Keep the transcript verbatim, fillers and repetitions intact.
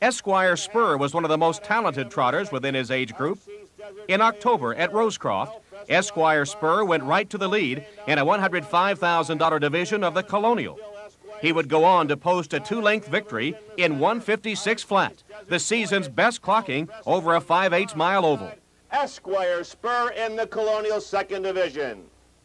ESQUIRE SPUR was one of the most talented trotters within his age group. In October at Rosecroft, ESQUIRE SPUR went right to the lead in a one hundred five thousand dollar division of the Colonial. He would go on to post a two-length victory in one fifty-six flat, the season's best clocking over a five eighths mile oval. ESQUIRE SPUR in the Colonial second division.